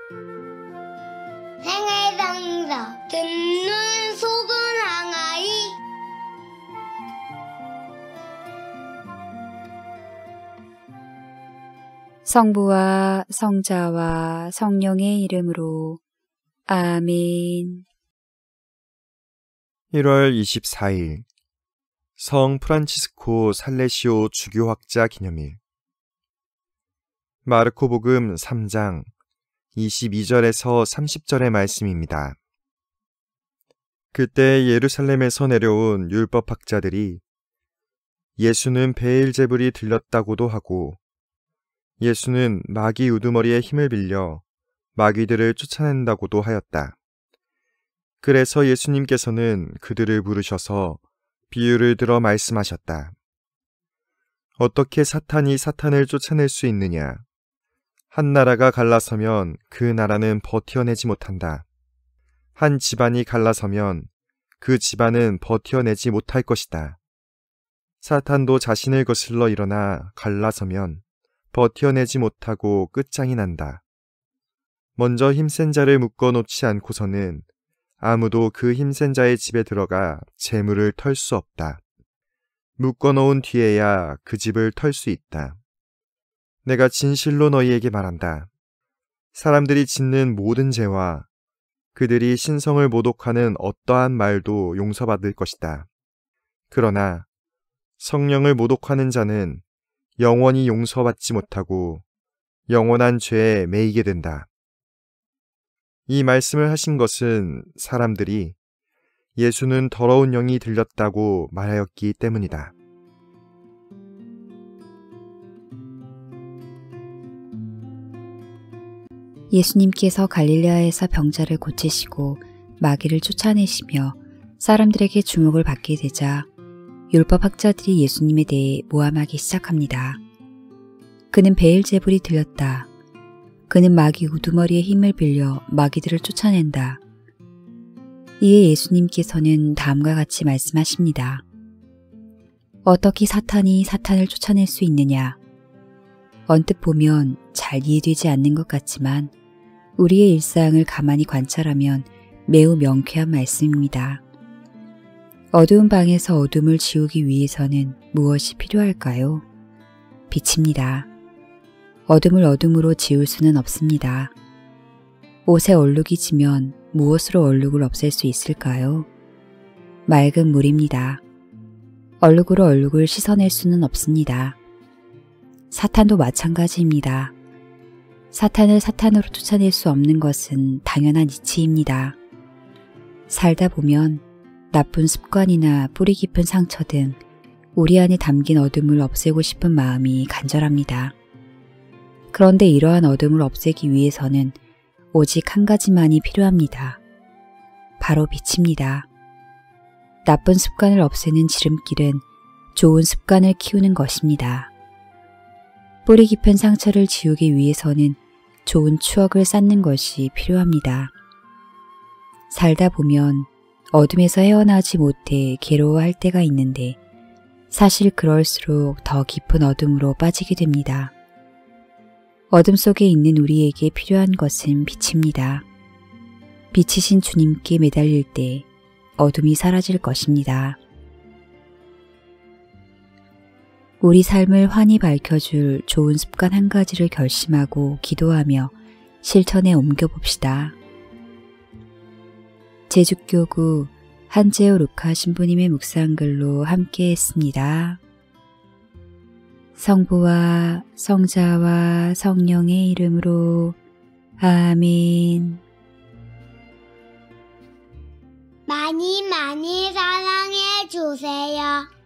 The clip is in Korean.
생애상사 듣는 속은 항아리. 성부와 성자와 성령의 이름으로 아멘. 1월 24일 성 프란치스코 살레시오 주교학자 기념일. 마르코복음 3장 22절에서 30절의 말씀입니다. 그때 예루살렘에서 내려온 율법학자들이 예수는 베엘제불이 들렸다고도 하고 예수는 마귀 우두머리의 힘을 빌려 마귀들을 쫓아낸다고도 하였다. 그래서 예수님께서는 그들을 부르셔서 비유를 들어 말씀하셨다. 어떻게 사탄이 사탄을 쫓아낼 수 있느냐? 한 나라가 갈라서면 그 나라는 버텨내지 못한다. 한 집안이 갈라서면 그 집안은 버텨내지 못할 것이다. 사탄도 자신을 거슬러 일어나 갈라서면 버텨내지 못하고 끝장이 난다. 먼저 힘센 자를 묶어놓지 않고서는 아무도 그 힘센 자의 집에 들어가 재물을 털 수 없다. 묶어놓은 뒤에야 그 집을 털 수 있다. 내가 진실로 너희에게 말한다. 사람들이 짓는 모든 죄와 그들이 신성을 모독하는 어떠한 말도 용서받을 것이다. 그러나 성령을 모독하는 자는 영원히 용서받지 못하고 영원한 죄에 매이게 된다. 이 말씀을 하신 것은 사람들이 예수는 더러운 영이 들렸다고 말하였기 때문이다. 예수님께서 갈릴레아에서 병자를 고치시고 마귀를 쫓아내시며 사람들에게 주목을 받게 되자 율법학자들이 예수님에 대해 모함하기 시작합니다. 그는 베엘제불이 들렸다. 그는 마귀 우두머리의 힘을 빌려 마귀들을 쫓아낸다. 이에 예수님께서는 다음과 같이 말씀하십니다. 어떻게 사탄이 사탄을 쫓아낼 수 있느냐? 언뜻 보면 잘 이해되지 않는 것 같지만 우리의 일상을 가만히 관찰하면 매우 명쾌한 말씀입니다. 어두운 방에서 어둠을 지우기 위해서는 무엇이 필요할까요? 빛입니다. 어둠을 어둠으로 지울 수는 없습니다. 옷에 얼룩이 지면 무엇으로 얼룩을 없앨 수 있을까요? 맑은 물입니다. 얼룩으로 얼룩을 씻어낼 수는 없습니다. 사탄도 마찬가지입니다. 사탄을 사탄으로 쫓아낼 수 없는 것은 당연한 이치입니다. 살다 보면 나쁜 습관이나 뿌리 깊은 상처 등 우리 안에 담긴 어둠을 없애고 싶은 마음이 간절합니다. 그런데 이러한 어둠을 없애기 위해서는 오직 한 가지만이 필요합니다. 바로 빛입니다. 나쁜 습관을 없애는 지름길은 좋은 습관을 키우는 것입니다. 뿌리 깊은 상처를 지우기 위해서는 좋은 추억을 쌓는 것이 필요합니다. 살다 보면 어둠에서 헤어나지 못해 괴로워할 때가 있는데 사실 그럴수록 더 깊은 어둠으로 빠지게 됩니다. 어둠 속에 있는 우리에게 필요한 것은 빛입니다. 빛이신 주님께 매달릴 때 어둠이 사라질 것입니다. 우리 삶을 환히 밝혀줄 좋은 습관 한 가지를 결심하고 기도하며 실천에 옮겨봅시다. 제주교구 한재호 루카 신부님의 묵상글로 함께했습니다. 성부와 성자와 성령의 이름으로 아멘. 많이 많이 사랑해 주세요.